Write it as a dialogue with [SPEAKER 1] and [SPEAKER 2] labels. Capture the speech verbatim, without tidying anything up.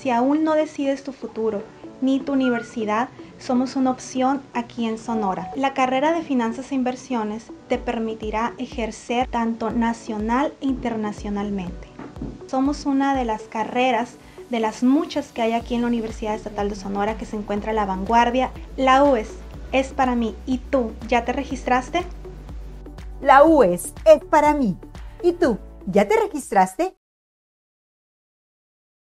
[SPEAKER 1] Si aún no decides tu futuro ni tu universidad, somos una opción aquí en Sonora. La carrera de Finanzas e Inversiones te permitirá ejercer tanto nacional e internacionalmente. Somos una de las carreras de las muchas que hay aquí en la Universidad Estatal de Sonora que se encuentra a la vanguardia. La U E S es para mí. ¿Y tú, ya te registraste?
[SPEAKER 2] La U E S es para mí. ¿Y tú, ya te registraste?